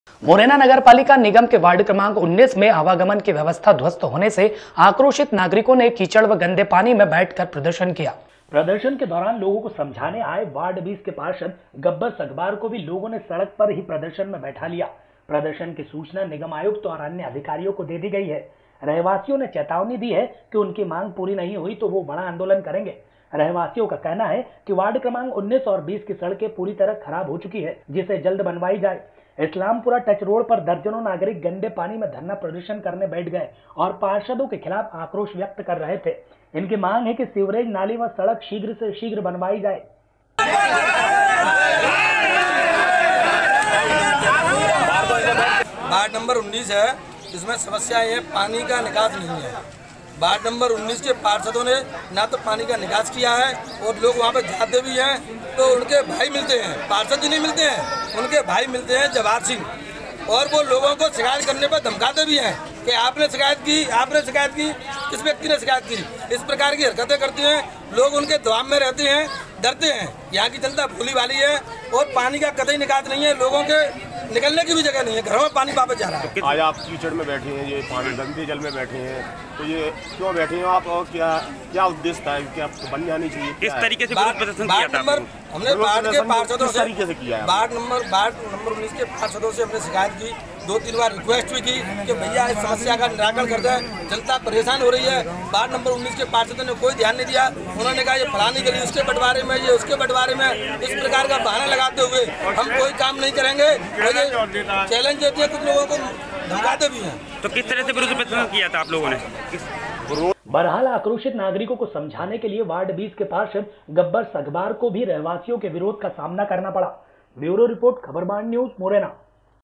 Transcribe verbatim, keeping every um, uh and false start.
मुरैना नगर पालिका निगम के वार्ड क्रमांक उन्नीस में आवागमन की व्यवस्था ध्वस्त होने से आक्रोशित नागरिकों ने कीचड़ व गंदे पानी में बैठकर प्रदर्शन किया। प्रदर्शन के दौरान लोगों को समझाने आए वार्ड बीस के पार्षद गब्बर सगबार को भी लोगों ने सड़क पर ही प्रदर्शन में बैठा लिया। प्रदर्शन की सूचना निगम आयुक्त और अन्य अधिकारियों को दे दी गई है। रहवासियों ने चेतावनी दी है कि उनकी मांग पूरी नहीं हुई तो वो बड़ा आंदोलन करेंगे। रहवासियों का कहना है कि वार्ड क्रमांक उन्नीस और बीस की सड़कें पूरी तरह खराब हो चुकी है, जिसे जल्द बनवाई जाए। इस्लामपुरा टच रोड पर दर्जनों नागरिक गंदे पानी में धरना प्रदर्शन करने बैठ गए और पार्षदों के खिलाफ आक्रोश व्यक्त कर रहे थे। इनकी मांग है कि सीवरेज नाली व सड़क शीघ्र से शीघ्र बनवाई जाए। वार्ड नंबर उन्नीस है, इसमें समस्या है पानी का निकास नहीं है। वार्ड नंबर उन्नीस के पार्षदों ने ना तो पानी का निकास किया है और लोग वहाँ पे जाते भी हैं तो उनके भाई मिलते हैं, पार्षद जी नहीं मिलते हैं, उनके भाई मिलते हैं जवाहर सिंह, और वो लोगों को शिकायत करने पर धमकाते भी हैं कि आपने शिकायत की, आपने शिकायत की, किस व्यक्ति ने शिकायत की। इस प्रकार की हरकतें करते हैं, लोग उनके दबाव में रहते हैं, डरते हैं। यहाँ की जनता भोली वाली है और पानी का कतई निकास नहीं है, लोगों के निकलने की भी जगह नहीं है, घरों में पानी वापस जा रहा है। आज आप कीचड़ में बैठे हैं, ये पानी गंदे जल में बैठे हैं, तो ये क्यों बैठे हैं आप और क्या क्या उद्देश्य था कि आपको बन जानी चाहिए? किस तरीके से विरोध प्रदर्शन किया था? नंबर हमने वार्ड के पार्षदों से तरीके से किया है। वार्ड नंबर वार्ड नंबर उन्नीस के पार्षदों से हमने शिकायत की, दो तीन बार रिक्वेस्ट भी की कि भैया इस समस्या का निराकरण कर दें, जनता परेशान हो रही है। वार्ड नंबर उन्नीस के पार्षदों ने कोई ध्यान नहीं दिया। उन्होंने कहा ये फलानी गली उसके बंटवारे में, ये उसके बंटवारे में, इस प्रकार का बहाना लगाते हुए हम कोई काम नहीं करेंगे, चैलेंज देते हैं, कुछ लोगों को धमकाते भी हैं। तो किस तरह से विरोध प्रदर्शन किया था आप लोगों ने? बहरहाल आक्रोशित नागरिकों को समझाने के लिए वार्ड बीस के पार्षद गब्बर सगबार को भी रहवासियों के विरोध का सामना करना पड़ा। Bureau report, Khabarban news, Morena.